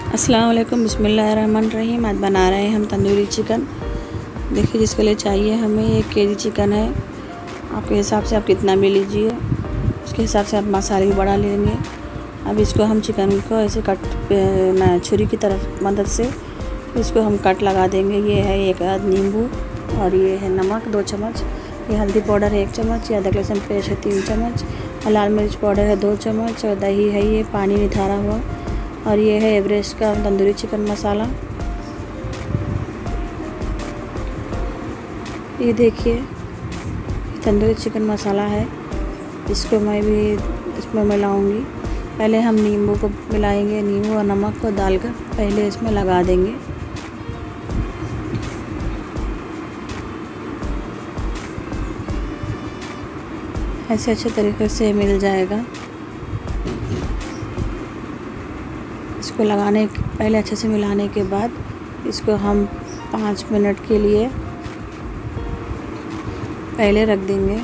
अस्सलाम वालेकुम, बिस्मिल्लाहिर्रहमानिर्रहीम। आज बना रहे हैं हम तंदूरी चिकन। देखिए, जिसके लिए चाहिए हमें 1 केजी चिकन है। आपके हिसाब से आप कितना भी लीजिए, उसके हिसाब से आप मसाले भी बढ़ा लेंगे। अब इसको हम चिकन को ऐसे छुरी की तरफ मदद से इसको हम कट लगा देंगे। ये है 1 आध नींबू और ये है नमक 2 चम्मच, ये हल्दी पाउडर है 1 चम्मच, ये अदरक लहसुन पेस्ट है 3 चम्मच, और लाल मिर्च पाउडर है 2 चम्मच, और दही है ये पानी निथारा हुआ, और ये है एवरेस्ट का तंदूरी चिकन मसाला। ये देखिए तंदूरी चिकन मसाला है, इसको मैं भी इसमें मिलाऊंगी। पहले हम नींबू को मिलाएंगे, नींबू और नमक को डालकर पहले इसमें लगा देंगे। ऐसे अच्छे तरीके से मिल जाएगा। इसको लगाने पहले अच्छे से मिलाने के बाद इसको हम 5 मिनट के लिए पहले रख देंगे।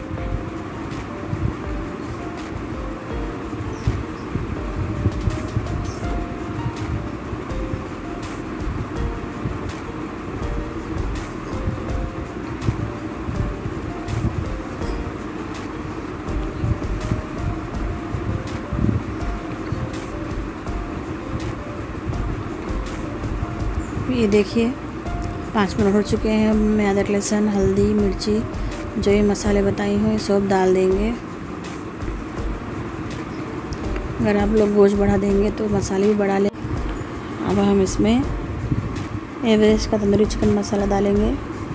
ये देखिए 5 मिनट हो चुके हैं। मैं अदरक लहसुन हल्दी मिर्ची जो ये मसाले बताई हूँ ये सब डाल देंगे। अगर आप लोग गोश्त बढ़ा देंगे तो मसाले भी बढ़ा लें। अब हम इसमें एवरेस्ट का तंदूरी चिकन मसाला डालेंगे।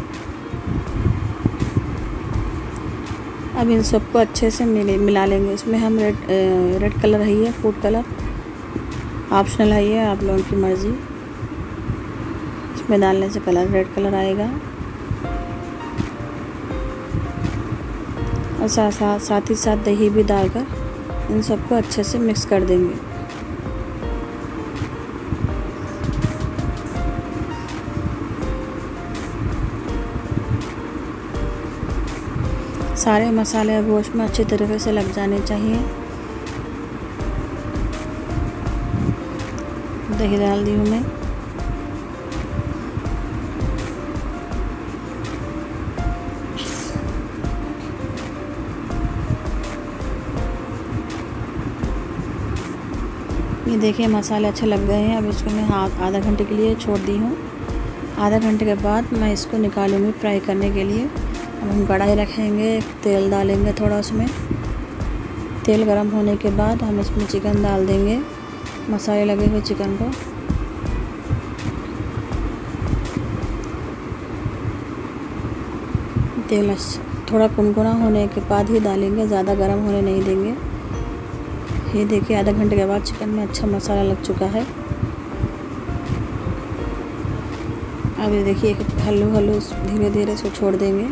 अब इन सबको अच्छे से मिला लेंगे। इसमें हम रेड कलर है, ये फूड कलर ऑप्शनल है, ये आप लोगों की मर्ज़ी। इसमें डालने से कलर रेड कलर आएगा। और साथ ही साथ दही भी डालकर इन सबको अच्छे से मिक्स कर देंगे। सारे मसाले गोश्त में अच्छे तरीके से लग जाने चाहिए। दही डाल दी हूँ मैं। ये देखिए मसाले अच्छे लग गए हैं। अब इसको मैं आधा घंटे के लिए छोड़ दी हूँ। आधा घंटे के बाद मैं इसको निकालूंगी फ्राई करने के लिए। अब हम कढ़ाई रखेंगे, तेल डालेंगे थोड़ा, उसमें तेल गरम होने के बाद हम इसमें चिकन डाल देंगे, मसाले लगे हुए चिकन को। तेल थोड़ा कुनकुना होने के बाद ही डालेंगे, ज़्यादा गरम होने नहीं देंगे। ये देखिए आधा घंटे के बाद चिकन में अच्छा मसाला लग चुका है। अब ये देखिए हल्लू धीरे धीरे इसको छोड़ देंगे।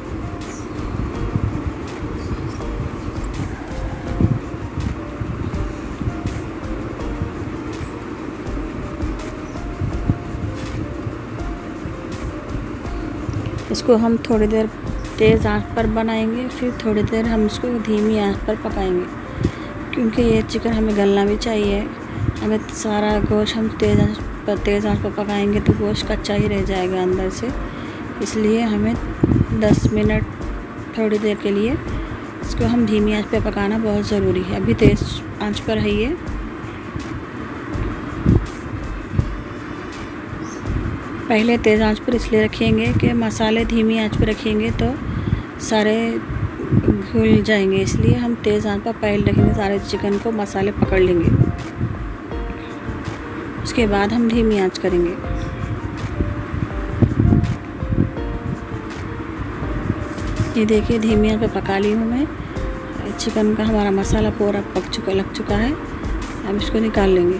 इसको हम थोड़ी देर तेज़ आंच पर बनाएंगे, फिर थोड़ी देर हम इसको धीमी आंच पर पकाएंगे, क्योंकि ये चिकन हमें गलना भी चाहिए। अगर सारा गोश्त हम तेज़ आंच पर पकाएंगे तो गोश्त कच्चा ही रह जाएगा अंदर से। इसलिए हमें 10 मिनट थोड़ी देर के लिए इसको हम धीमी आंच पर पकाना बहुत ज़रूरी है। अभी तेज़ आंच पर है ये। पहले तेज़ आंच पर इसलिए रखेंगे कि मसाले धीमी आंच पर रखेंगे तो सारे घुल जाएंगे, इसलिए हम तेज़ आंच पर पहले रखेंगे। सारे चिकन को मसाले पकड़ लेंगे, उसके बाद हम धीमी आंच करेंगे। ये देखिए धीमी आंच पर पका ली हूँ मैं। चिकन का हमारा मसाला पूरा लग चुका है। अब इसको निकाल लेंगे।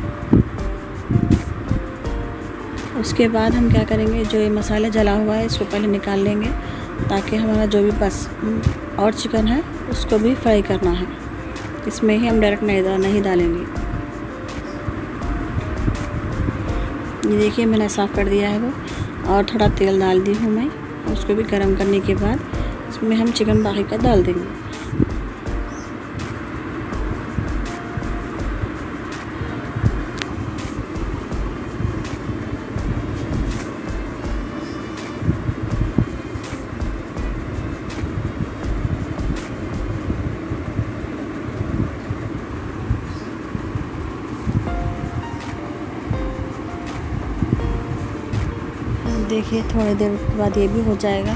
उसके बाद हम क्या करेंगे, जो ये मसाला जला हुआ है इसको पहले निकाल लेंगे, ताकि हमारा जो भी बस और चिकन है उसको भी फ्राई करना है। इसमें ही हम डायरेक्ट नहीं डालेंगे। ये देखिए मैंने साफ़ कर दिया है वो, और थोड़ा तेल डाल दी हूँ मैं। उसको भी गर्म करने के बाद इसमें हम चिकन बाकी का डाल देंगे। देखिए थोड़ी देर के बाद ये भी हो जाएगा।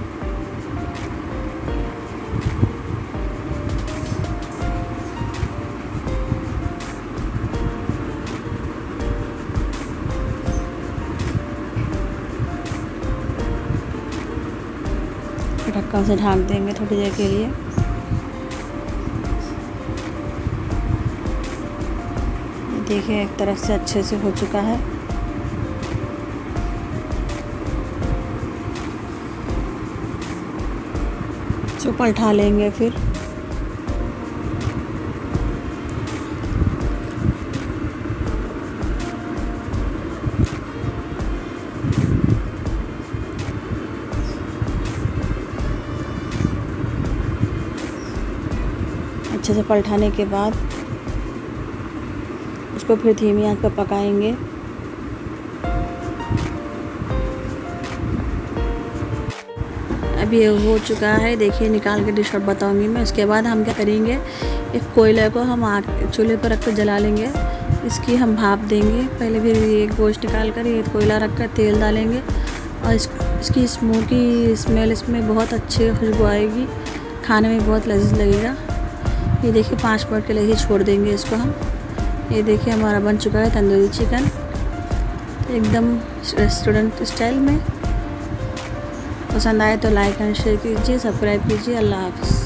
ढक्कन से ढक देंगे थोड़ी देर के लिए। देखिए एक तरफ से अच्छे से हो चुका है। इसको पलटा लेंगे फिर। अच्छे से पलटाने के बाद उसको फिर धीमी आंच पर पकाएंगे। अब ये हो चुका है। देखिए निकाल के डिश आउट बताऊंगी मैं। उसके बाद हम क्या करेंगे, एक कोयले को हम चूल्हे पर रख कर जला लेंगे। इसकी हम भाप देंगे। पहले फिर ये गोश्त निकाल कर ये कोयला रख कर तेल डालेंगे और इसकी स्मोकी स्मेल इसमें बहुत अच्छी खुशबू आएगी। खाने में बहुत लजीज लगेगा। ये देखिए 5 मिनट के लिए ही छोड़ देंगे इसको हम। ये देखिए हमारा बन चुका है तंदूरी चिकन, एकदम रेस्टोरेंट स्टाइल में। पसंद आए तो लाइक एंड शेयर कीजिए, सब्सक्राइब कीजिए। अल्लाह हाफ़िज़।